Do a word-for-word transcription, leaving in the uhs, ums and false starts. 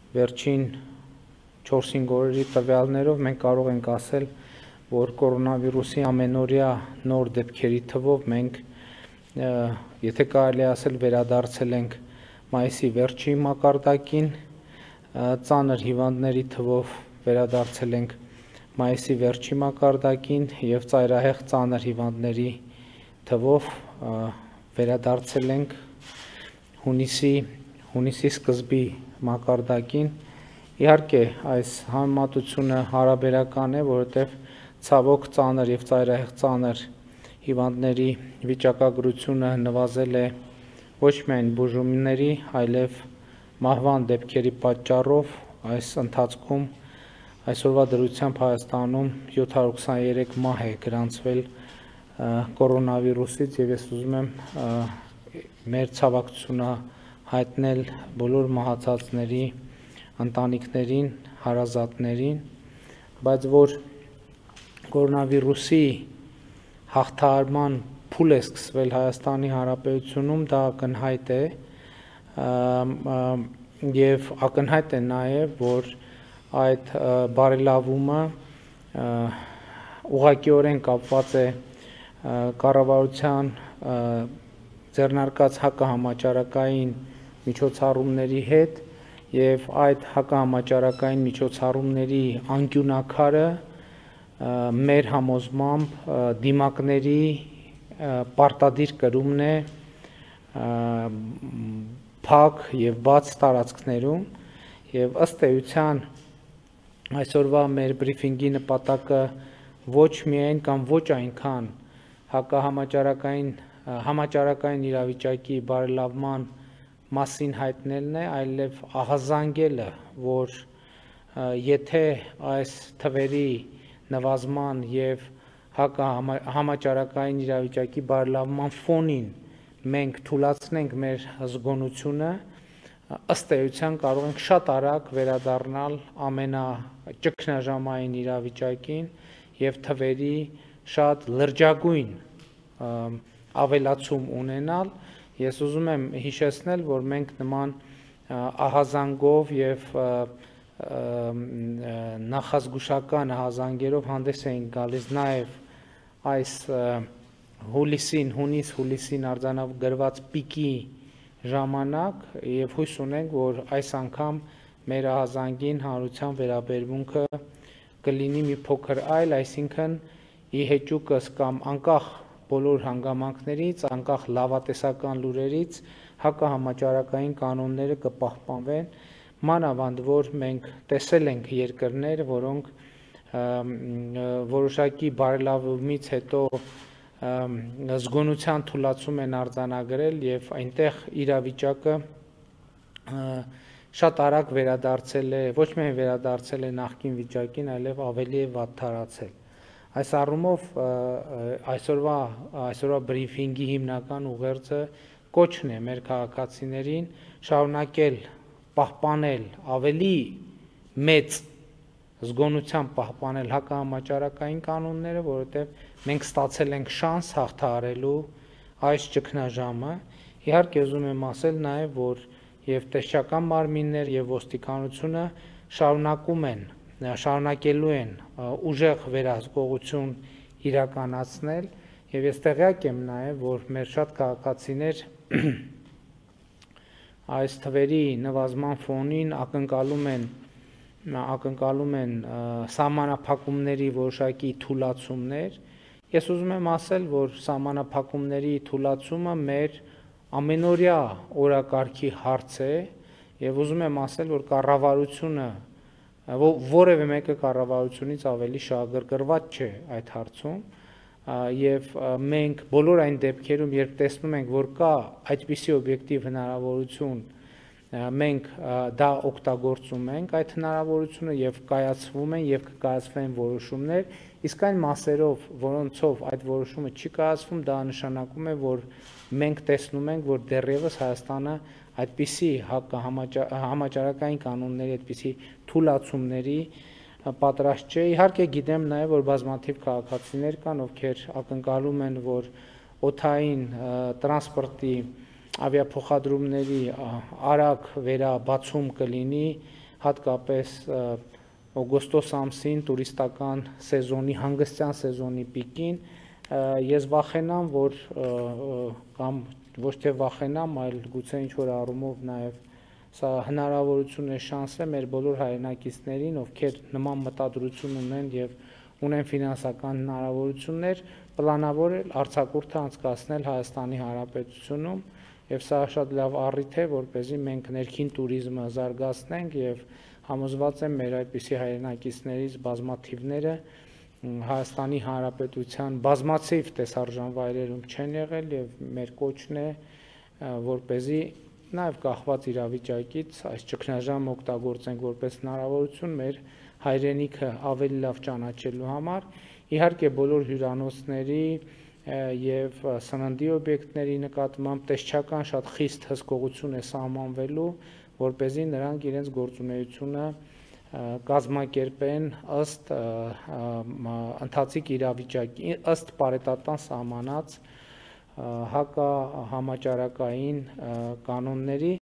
վերջին չորս-հինգ օրերի տվյալներով մենք կարող ենք ասել, որ կորոնավիրուսի ամենօրյա նոր դեպքերի թվով մենք, եթե կարելի է ասել, վերադարձել ենք մայիսի վերջի մակարդակին, ծանր հիվանդների թվով վերադարձել ենք մայիսի վերջի մակարդակին և ծայրահեղ ծանր հիվանդների թվով վերադարձել ենք հունիսի հունիսի սկզբի մակարդակին։ Իհարկե, այս համեմատությունը հարաբերական է, որովհետև ցավոք ծանր և ծայրահեղ ծանր հիվանդների վիճակագրությունը նվազել է ոչ միայն բուժումների, այլև մահվան դեպքերի պատճառով։ Այս ընթացքում այսօրվա դրությամբ Հայաստանում յոթ հարյուր քսաներեք մահ է գրանցվել կորոնավիրուսից, և ես ուզում եմ մեր ցավակցությունը հայտնել բոլոր մահացածների ընտանիքներին, հարազատներին, բայց որ կորոնավիրուսի հաղթահարման փուլ է սկսվել Հայաստանի Հանրապետությունում, դա ակնհայտ է, և ակնհայտ է նաև, որ այդ բարելավումը ուղղակիորեն կապված է կառավարության ձեռնարկած հակահամաճարակային միջոցառումների հետ, և այդ հակահամաճարակային միջոցառումների անկյունաքարը մեր համոզմամբ դիմակների պարտադիր կրումն է փակ և բաց տարածքներում, և ըստ էության այսօրվա մեր բրիֆինգի նպատակը ոչ միայն կամ ոչ այնքան հակահամաճարակային համաճարակային իրավիճակի բարելավման մասին հայտնելն է, այլև ահազանգելը, որ եթե այս թվերի նվազման և համաճարակային իրավիճակի բարելավման ֆոնին մենք թուլացնենք մեր զգոնությունը, ըստ էության կարող ենք շատ արագ վերադառնալ ամենաճգնաժամային իրավիճակին և թվերի շատ լրջագույն ավելացում ունենալ։ Ես ուզում եմ հիշեցնել, որ մենք նման ահազանգով և նախազգուշական ահազանգերով հանդես էինք գալիս նաև այս հուլիսին, հունիս-հուլիսին արձանագրված պիկի ժամանակ, և հույս ունենք, որ այս անգամ մեր ահազանգին հանրության վերաբերմունքը կլինի մի փոքր այլ, այսինքն ի հեճուկս կամ անկախ բոլոր հանգամանքներից, անկախ լավատեսական լուրերից հակահամաճարակային կանոնները կպահպանվեն, մանավանդ որ մենք տեսել ենք երկրներ, որոնք որոշակի բարելավումից հետո զգոնության թուլացում են արձանագրել, և այնտեղ իրավիճակը շատ արագ վերադարձել է, ոչ միայն վերադարձել է նախկին վիճակին, այլև ավելի է վատթարացել։ Այս առումով այսօրվա այսօրվա բրիֆինգի հիմնական ուղերձը կոչն է մեր քաղաքացիներին շարունակել պահպանել ավելի մեծ զգոնությամբ պահպանել հակահամաճարակային կանոնները, որովհետև մենք ստացել ենք շանս հաղթահարելու այս ճգնաժամը։ Իհարկե ուզում եմ ասել նաև, որ և տեսչական մարմիններ, և ոստիկանությունը շարունակում են, շարունակելու են ուժեղ վերահսկողություն իրականացնել, և ես տեղյակ եմ նաև, որ մեր շատ քաղաքացիներ այս թվերի նվազման ֆոնին ակնկալում են ակնկալում են սահմանափակումների որոշակի թուլացումներ։ Ես ուզում եմ ասել, որ սահմանափակումների թուլացումը մեր ամենօրյա օրակարգի հարց է, և ուզում եմ ասել, որ կառավարությունը որևէ մեկը կառավարությունից ավելի շահագրգռված չէ այդ հարցում, և մենք բոլոր այն դեպքերում, երբ տեսնում ենք, որ կա այդպիսի օբյեկտիվ հնարավորություն, մենք դա օգտագործում ենք այդ հնարավորությունը և կայացվում են և կկայացվեն որոշումներ, իսկ այն մասերով, որոնցով այդ որոշումը չի կայացվում, դա նշանակում է, որ մենք տեսնում ենք, որ դեռևս Հայաստանը այդպիսի համաճարակային կանոնների, այդպիսի թուլացումների պատրաստ չէ։ Իհարկե գիտեմ նաև, որ բազմաթիվ քաղաքացիներ կան, ովքեր ակնկալում են, որ օդային տրանսպորտի ավիափոխադրումների արագ վերաբացում կլինի հատկապես օգոստոս ամսին տուրիստական սեզոնի հանգստյան սեզոնի պիկին ես վախենամ, որ կամ ոչ թե վախենամ, այլ գուցե ինչ-որ առումով նաև սա հնարավորություն է, շանս է մեր բոլոր հայրենակիցներին, ովքեր նման մտադրություն ունեն եւ ունեն ֆինանսական հնարավորություններ, պլանավորել արձակուրդը անցկացնել Հայաստանի Հանրապետությունում, եւ սա շատ լավ առիթ է, որպեսզի մենք ներքին туриզմը զարգացնենք եւ համոզված եմ մեր այդպիսի հայրենակիցներից բազմաթիվները Հայաստանի Հանրապետության բազմաթիվ տեսարժան վայրերում չեն եղել եւ մեր կոչն է, որպեսզի նաեւ կախված իրավիճակից այս ճգնաժամը օգտագործենք որպես հնարավորություն մեր հայրենիքը ավելի լավ ճանաչելու համար, իհարկե բոլոր հյուրանոցների եւ սննդի օբյեկտների նկատմամբ տեսչական շատ խիստ հսկողություն է սահմանվելու, որպեսզի նրանք իրենց գործունեությունը կազմակերպեն ըստ ընթացիկ իրավիճակի, ըստ պարետատան սահմանած հակահամաճարակային կանոնների